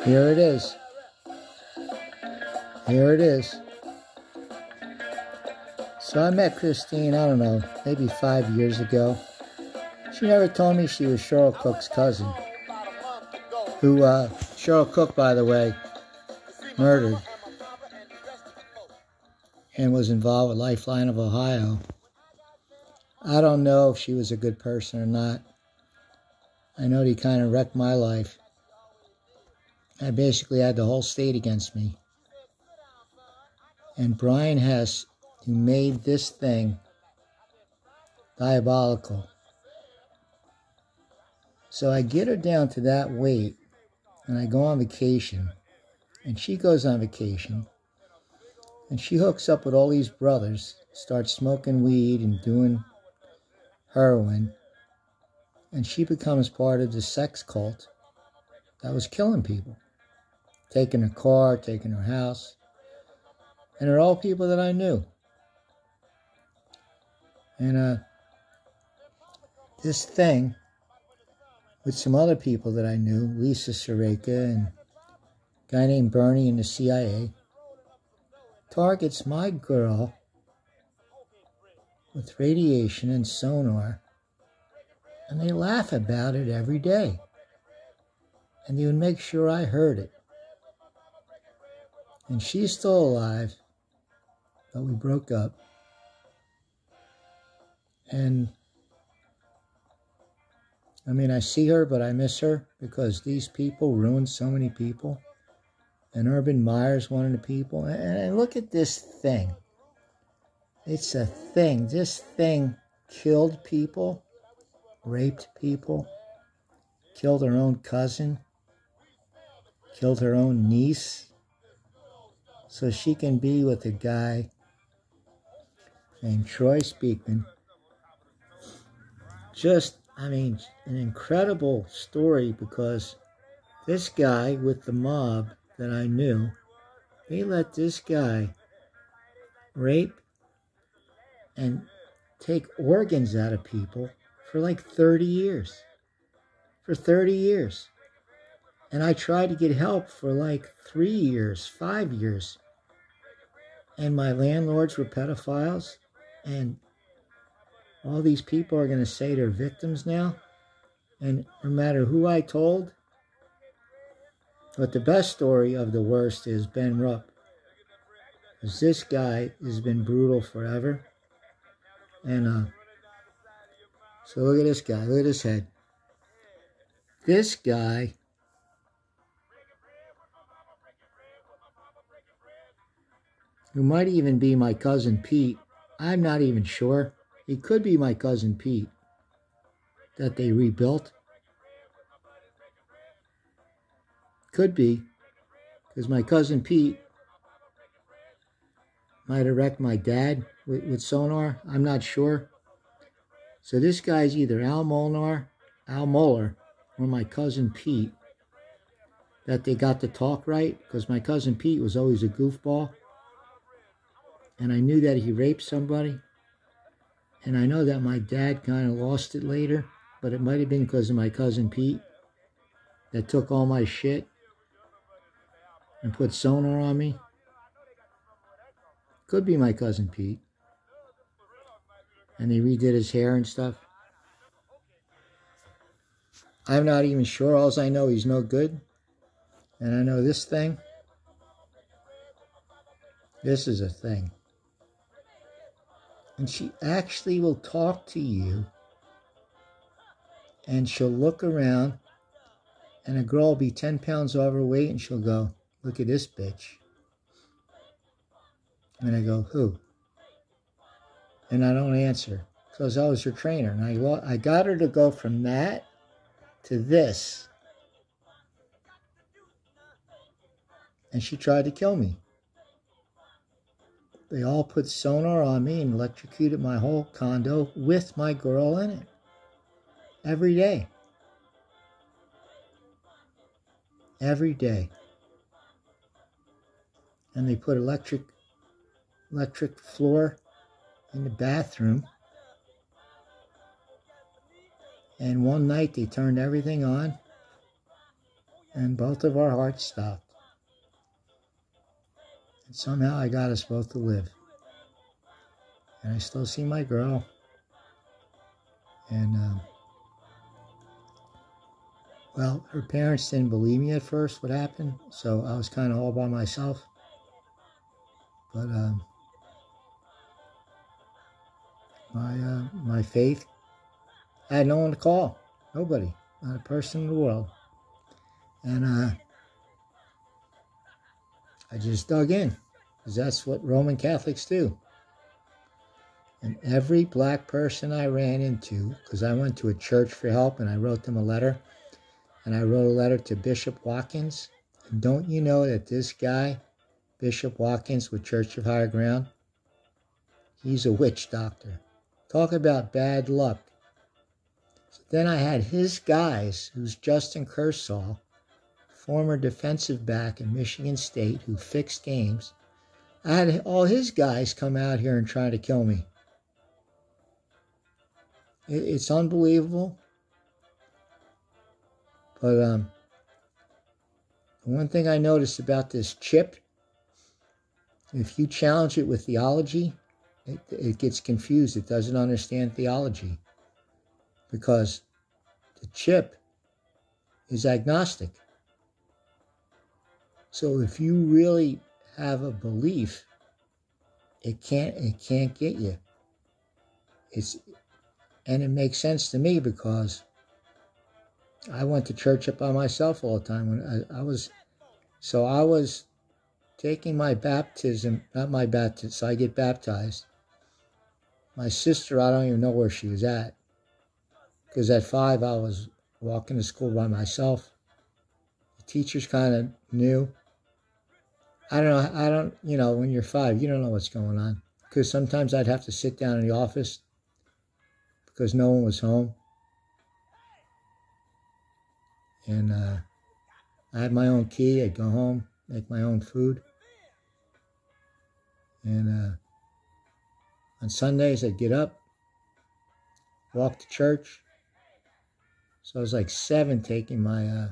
Here it is. Here it is. So I met Christine, I don't know, maybe 5 years ago. She never told me she was Cheryl Cook's cousin. Who, Cheryl Cook, by the way, murdered and was involved with Lifeline of Ohio. I don't know if she was a good person or not. I know he kind of wrecked my life. I basically had the whole state against me. And Brian Hess, who made this thing diabolical. So I get her down to that weight, and I go on vacation, and she goes on vacation, and she hooks up with all these brothers, starts smoking weed and doing heroin, and she becomes part of the sex cult that was killing people, taking her car, taking her house, and they're all people that I knew. And this thing, with some other people that I knew, Lisa Soreka and a guy named Bernie in the CIA, targets my girl with radiation and sonar, and they laugh about it every day. And they would make sure I heard it. And she's still alive, but we broke up. And I mean, I see her, but I miss her because these people ruined so many people. And Urban Meyer's one of the people. And look at this thing. It's a thing. This thing killed people, raped people, killed her own cousin, killed her own niece, so she can be with a guy named Troy Speakman. Just, I mean, an incredible story, because this guy with the mob that I knew, they let this guy rape and take organs out of people for like 30 years. For 30 years. And I tried to get help for like 3 years, 5 years. And my landlords were pedophiles, and all these people are going to say they're victims now. And no matter who I told, but the best story of the worst is Ben Rupp. Because this guy has been brutal forever. And so look at this guy. Look at his head. This guy who might even be my cousin Pete. I'm not even sure. He could be my cousin Pete that they rebuilt. Could be, because my cousin Pete might have wrecked my dad with sonar. I'm not sure. So this guy's either Al Moeller, or my cousin Pete, that they got to talk right, because my cousin Pete was always a goofball. And I knew that he raped somebody. And I know that my dad kind of lost it later, but it might have been because of my cousin Pete that took all my shit and put sonar on me. Could be my cousin Pete. And they redid his hair and stuff. I'm not even sure. All I know, he's no good. And I know this thing. This is a thing. And she actually will talk to you. And she'll look around. And a girl will be 10 pounds overweight. And she'll go, look at this bitch. And I go, who? And I don't answer. Because I was her trainer. And I got her to go from that to this. And she tried to kill me. They all put sonar on me and electrocuted my whole condo with my girl in it. Every day. Every day. And they put electric floor in the bathroom. And one night they turned everything on. and both of our hearts stopped. And somehow I got us both to live. And I still see my girl. And, well, her parents didn't believe me at first what happened, so I was kind of all by myself. But my faith, I had no one to call. Nobody. Not a person in the world. And I just dug in, because that's what Roman Catholics do. And every black person I ran into, because I went to a church for help and I wrote them a letter, and I wrote a letter to Bishop Watkins. And don't you know that this guy, Bishop Watkins with Church of Higher Ground, he's a witch doctor. Talk about bad luck. So then I had his guys, who's Justin Kershaw, former defensive back in Michigan State who fixed games. I had all his guys come out here and try to kill me. It's unbelievable. But the one thing I noticed about this chip, if you challenge it with theology, it gets confused. It doesn't understand theology. Because the chip is agnostic. So if you really have a belief, it can't get you. And it makes sense to me because I went to church up by myself all the time when I was taking my baptism, not my baptism, so I get baptized. My sister, I don't even know where she was at. Because at 5, I was walking to school by myself. The teachers kind of knew. I don't, when you're 5, you don't know what's going on. Because sometimes I'd have to sit down in the office because no one was home. And I had my own key. I'd go home, make my own food. And on Sundays, I'd get up, walk to church. So I was like 7 taking my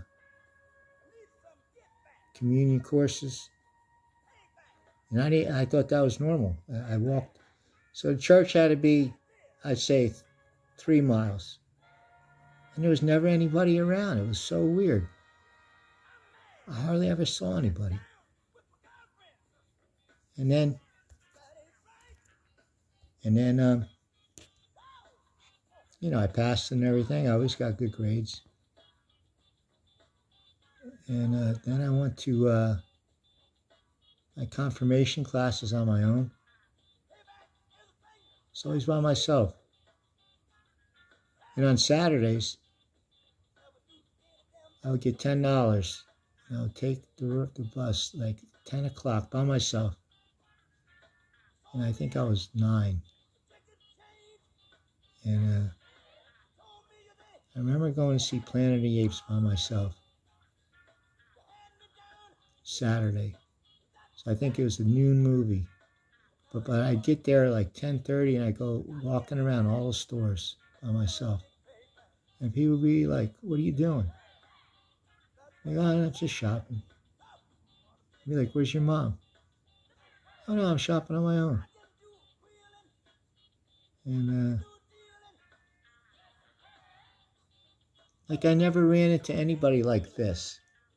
communion courses. And I thought that was normal. I walked. So the church had to be, I'd say, 3 miles. And there was never anybody around. It was so weird. I hardly ever saw anybody. And then I passed and everything. I always got good grades. And then I went to my confirmation classes on my own. So always by myself. And on Saturdays, I would get $10. Take the bus like 10 o'clock by myself. And I think I was 9. And I remember going to see Planet of the Apes by myself. Saturday. So I think it was a noon movie. But I'd get there at like 10:30 and I'd go walking around all the stores by myself. And people would be like, "What are you doing?" I'm like, "Oh, I'm just shopping." I'd be like, "Where's your mom?" "Oh no, I'm shopping on my own." And like I never ran into anybody like this.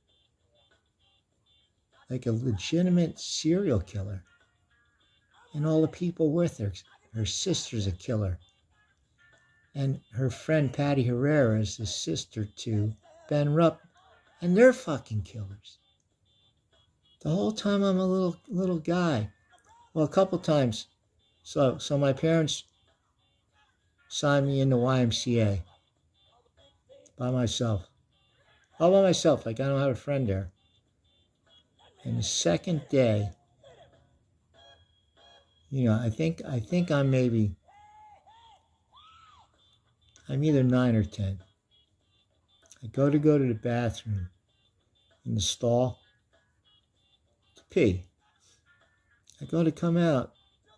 Like a legitimate serial killer. And all the people with her. Her sister's a killer. And her friend Patti Herrera is the sister to Ben Rupp. And they're fucking killers. The whole time I'm a little guy. Well, a couple times. So my parents signed me into YMCA. By myself. All by myself. Like I don't have a friend there. And the second day, I think I'm either 9 or 10. I go to the bathroom in the stall to pee. I go to come out.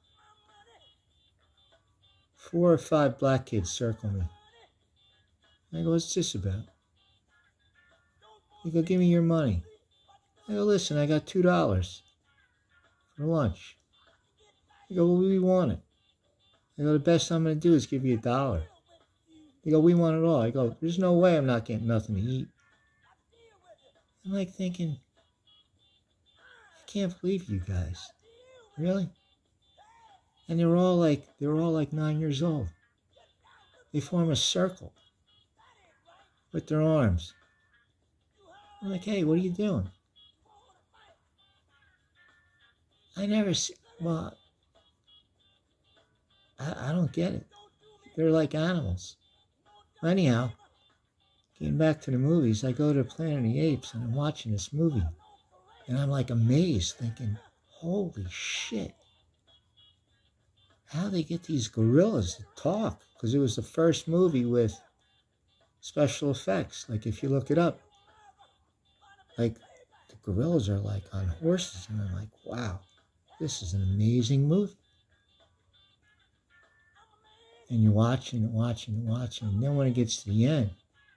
4 or 5 black kids circle me. I go, "What's this about?" He go, give me your money. I go, listen, I got $2 for lunch. He go, well, we want it. I go, the best I'm going to do is give you $1. He go, we want it all. I go, there's no way I'm not getting nothing to eat. I'm like thinking, I can't believe you guys. Really? And they were all like 9 years old. They form a circle with their arms. I'm like, hey, what are you doing? I never see, well, I don't get it. They're like animals. Anyhow, getting back to the movies, I go to Planet of the Apes and I'm watching this movie. And I'm like amazed, thinking, holy shit. How they get these gorillas to talk? Because it was the first movie with special effects. Like if you look it up, like the gorillas are like on horses. And I'm like, wow, this is an amazing movie. And you're watching and watching and watching. And then when it gets to the end,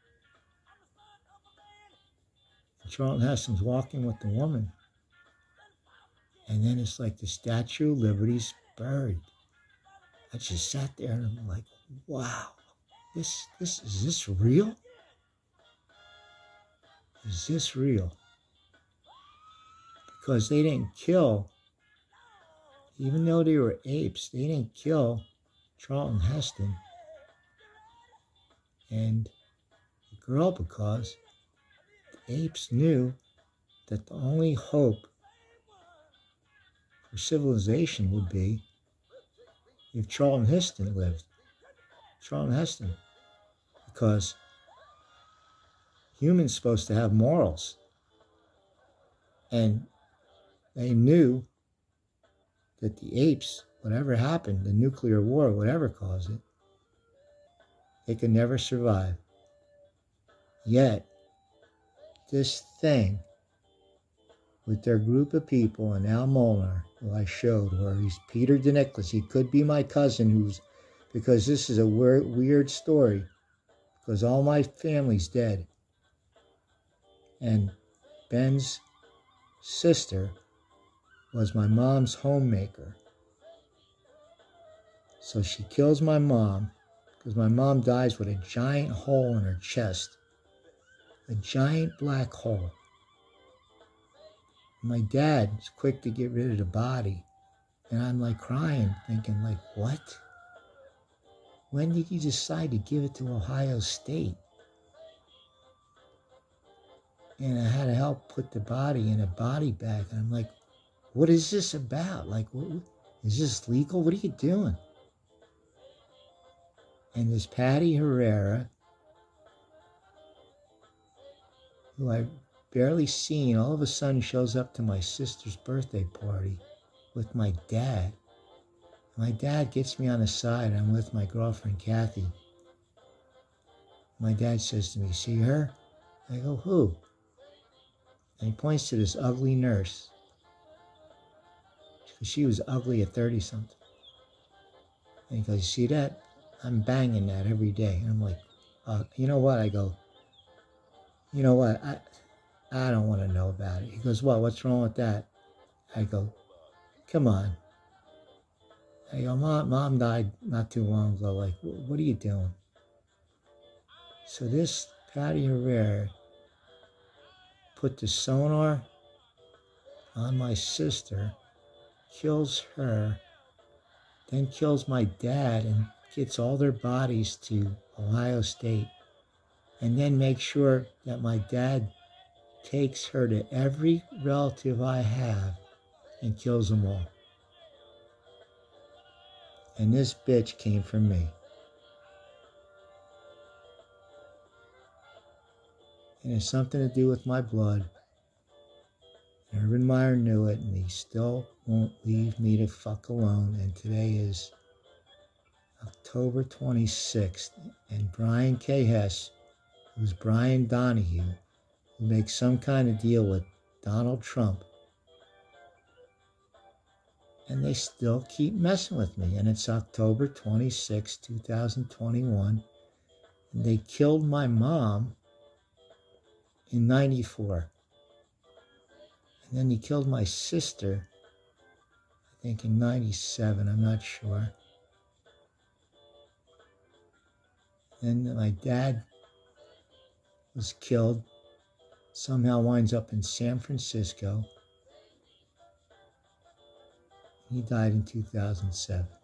Charlton Heston's walking with the woman. And then it's like the Statue of Liberty's buried. I just sat there and I'm like, wow, is this real? Is this real? Because they didn't kill, even though they were apes, they didn't kill Charlton Heston and the girl, because the apes knew that the only hope for civilization would be if Charlton Heston lived. Charlton Heston. Because humans supposed to have morals. And they knew that the apes, whatever happened, the nuclear war, whatever caused it, they could never survive. Yet, this thing with their group of people and Al Molnar, who I showed, where he's Peter DiNicolas. He could be my cousin, because this is a weird story, because all my family's dead. And Ben's sister was my mom's homemaker. So she kills my mom, because my mom dies with a giant hole in her chest. A giant black hole. My dad's quick to get rid of the body. And I'm like crying, thinking like, what? When did you decide to give it to Ohio State? And I had to help put the body in a body bag. And I'm like, what is this about? Like, is this legal? What are you doing? And this Patti Herrera, who I barely seen, all of a sudden shows up to my sister's birthday party with my dad. My dad gets me on the side. I'm with my girlfriend, Kathy. My dad says to me, see her? I go, who? And he points to this ugly nurse. She was ugly at 30-something. And he goes, you see that? I'm banging that every day. And I'm like, you know what? I go, you know what? I don't want to know about it. He goes, what? What's wrong with that? I go, come on. I go, Mom died not too long ago. Like, what are you doing? So this Patti Herrera put the sonar on my sister, kills her, then kills my dad and gets all their bodies to Ohio State, and then makes sure that my dad takes her to every relative I have and kills them all. And this bitch came from me. And it's something to do with my blood. Urban Meyer knew it, and he still won't leave me the fuck alone. And today is October 26th. And Brian K. Hess, who's Brian Donahue, who makes some kind of deal with Donald Trump, and they still keep messing with me. And it's October 26, 2021. And they killed my mom in 94. And then he killed my sister, I think in 97, I'm not sure. Then my dad was killed, somehow winds up in San Francisco. He died in 2007.